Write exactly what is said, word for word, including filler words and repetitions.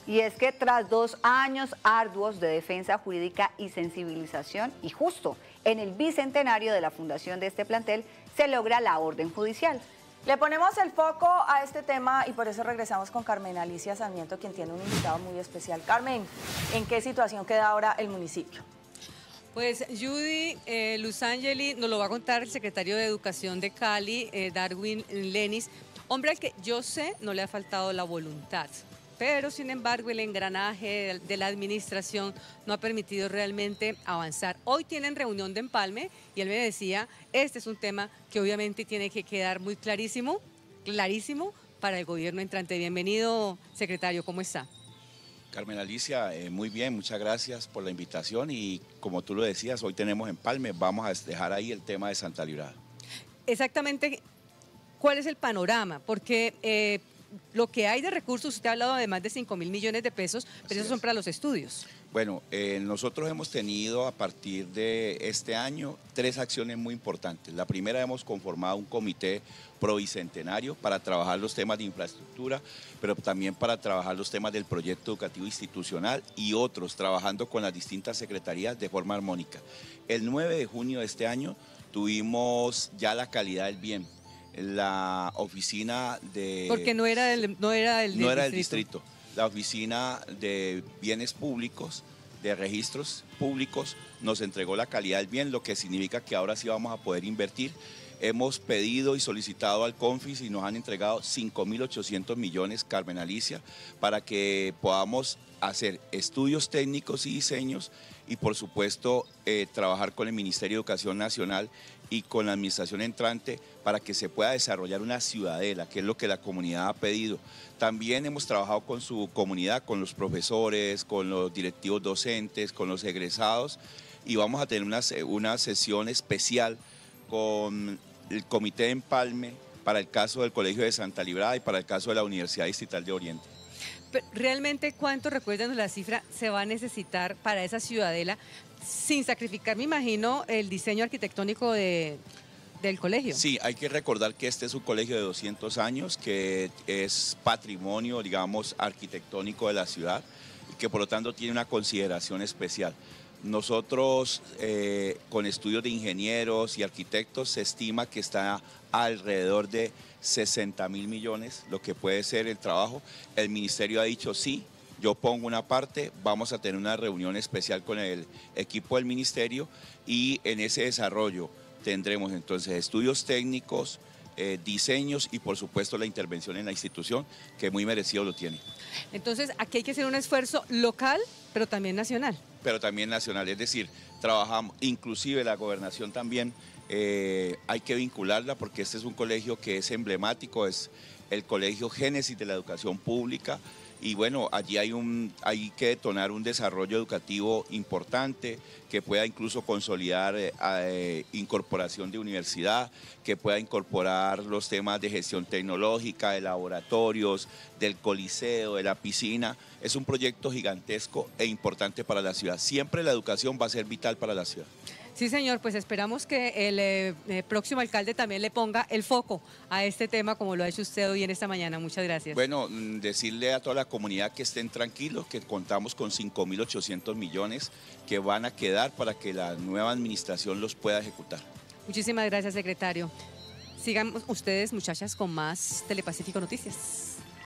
Y es que tras dos años arduos de defensa jurídica y sensibilización, y justo en el bicentenario de la fundación de este plantel, se logra la orden judicial. Le ponemos el foco a este tema y por eso regresamos con Carmen Alicia Sarmiento, quien tiene un invitado muy especial. Carmen, ¿en qué situación queda ahora el municipio? Pues Judy eh, Luzangeli nos lo va a contar el secretario de Educación de Cali, eh, Darwin Lenis, hombre al que yo sé no le ha faltado la voluntad. Pero, sin embargo, el engranaje de la administración no ha permitido realmente avanzar. Hoy tienen reunión de empalme y él me decía, este es un tema que obviamente tiene que quedar muy clarísimo, clarísimo para el gobierno entrante. Bienvenido, secretario, ¿cómo está? Carmen Alicia, eh, muy bien, muchas gracias por la invitación y como tú lo decías, hoy tenemos empalme, vamos a dejar ahí el tema de Santa Librada. Exactamente, ¿cuál es el panorama? Porque... Eh, lo que hay de recursos, usted ha hablado de más de cinco mil millones de pesos, pero esos son para los estudios. Bueno, eh, nosotros hemos tenido a partir de este año tres acciones muy importantes. La primera, hemos conformado un comité probicentenario para trabajar los temas de infraestructura, pero también para trabajar los temas del proyecto educativo institucional y otros, trabajando con las distintas secretarías de forma armónica. El nueve de junio de este año tuvimos ya la calidad del bien. La oficina de... Porque no era del, no era del, no del era del distrito. distrito. La oficina de bienes públicos, de registros públicos, nos entregó la calidad del bien, lo que significa que ahora sí vamos a poder invertir. Hemos pedido y solicitado al CONFIS y nos han entregado cinco mil ochocientos millones, Carmen Alicia, para que podamos hacer estudios técnicos y diseños y por supuesto eh, trabajar con el Ministerio de Educación Nacional y con la administración entrante para que se pueda desarrollar una ciudadela, que es lo que la comunidad ha pedido. También hemos trabajado con su comunidad, con los profesores, con los directivos docentes, con los egresados y vamos a tener una, una sesión especial con el Comité de Empalme para el caso del Colegio de Santa Librada y para el caso de la Universidad Distrital de Oriente. Pero, ¿realmente cuánto, recuerden la cifra, se va a necesitar para esa ciudadela sin sacrificar, me imagino, el diseño arquitectónico de, del colegio? Sí, hay que recordar que este es un colegio de doscientos años, que es patrimonio, digamos, arquitectónico de la ciudad y que por lo tanto tiene una consideración especial. Nosotros, eh, con estudios de ingenieros y arquitectos, se estima que está alrededor de sesenta mil millones, lo que puede ser el trabajo. El ministerio ha dicho sí, yo pongo una parte, vamos a tener una reunión especial con el equipo del ministerio y en ese desarrollo tendremos entonces estudios técnicos, eh, diseños y por supuesto la intervención en la institución, que muy merecido lo tiene. Entonces aquí hay que hacer un esfuerzo local, pero también nacional. Pero también nacional, es decir, trabajamos, inclusive la gobernación también, eh, hay que vincularla porque este es un colegio que es emblemático, es el colegio génesis de la educación pública y bueno, allí hay, un, hay que detonar un desarrollo educativo importante que pueda incluso consolidar eh, eh, incorporación de universidad, que pueda incorporar los temas de gestión tecnológica, de laboratorios, del coliseo, de la piscina. Es un proyecto gigantesco e importante para la ciudad. Siempre la educación va a ser vital para la ciudad. Sí, señor, pues esperamos que el eh, eh, próximo alcalde también le ponga el foco a este tema como lo ha hecho usted hoy en esta mañana. Muchas gracias. Bueno, decirle a toda la comunidad que estén tranquilos, que contamos con cinco mil ochocientos millones que van a quedar para que la nueva administración los pueda ejecutar. Muchísimas gracias, secretario. Sigan ustedes, muchachas, con más Telepacífico Noticias.